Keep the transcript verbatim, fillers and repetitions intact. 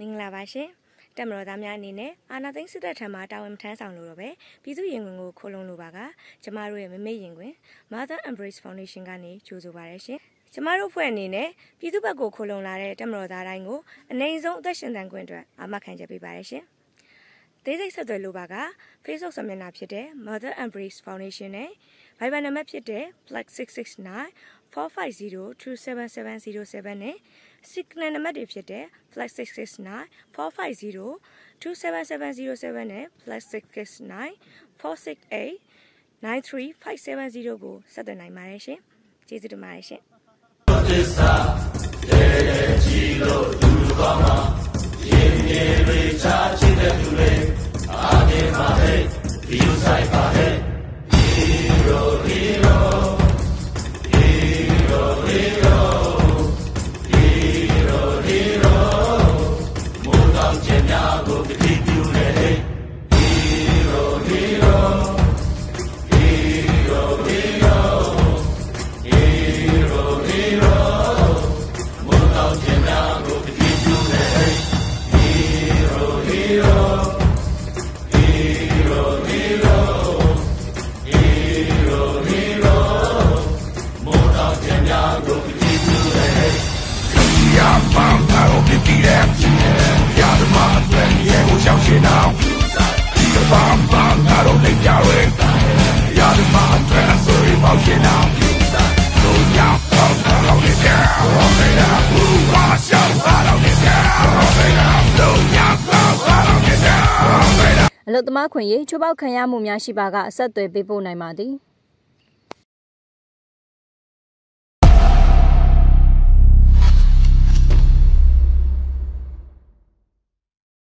င်္ဂလာပါရှင်တက်မတော်သားများအနေနဲ့အာနာသိန်းစစ်တပ်ထံမှတာဝန်ထမ်းဆောင်လို့တော့ပဲပြည်သူရင်ခွင်ကိုခိုးလုံလိုပါကကျမတို့ရဲ့မမေ့ရင်ခွင် Mother Embrace Foundation ကနေကြိုဆိုပါရရှင်ကျမတို့ဖွဲ့အနေနဲ့ပြည်သူဘက်ကိုခိုးလုံလာတဲ့တက်မတော်သားတိုင်းကိုအနေဆုံးအသက်ရှင်သန်ခွင့်အတွက်အာမခံချက်ပေးပါရရှင်သေးစိတ်ဆက်သွယ်လိုပါက Facebook စာမျက်နှာဖြစ်တဲ့ Mother Embrace Foundation နဲ့ Viber နံပါတ်ဖြစ်တဲ့ plus six six nine four five zero two seven seven zero seven နဲ့ Signal နံပါတ်တွေဖြစ်တဲ့ plus six six nine four five zero two seven seven zero seven နဲ့ plus six six nine four six eight nine three five seven zero ကိုဆက်သွယ်နိုင်ပါတယ်ရှင်။ကျေးဇူးတင်ပါတယ်ရှင်။သစ္စာရဲ့ရဲ့ကြည်လို့လူကောင်းမှာရင်မြေတွေချာချစ်တဲ့သူတွေအာနေပါဟဲ့ဒီယူဆိုင်ပါဟဲ့ Hero Hero Hero Hero Hero Hero မိုးတောင်ကျများကိုတတိပြုလေ Hero Hero Hero Hero Hero Hero မိုးတောင်ကျများကိုတတိပြုလေ Hero Hero Hero Hero Hero Hero မိုးတောင်ကျများကိုတတိပြုလေ Ja, bam, daarom dit direct. Ja, de man, ben je hoe zou je nou? Ja, bam, bam, daarom denk jij weer. Ja, de man, ben sorry, wou je nou? Zo, ja, bam, daarom niet daar. Hoe was jou, daarom niet daar. Zo, ja, bam, daarom niet daar. အလုတ်သမားခွင့်ရေးချိုးပေါက်ခံရမှုများရှိပါကအဆက်အသွယ်ပေးပို့နိုင်ပါသည်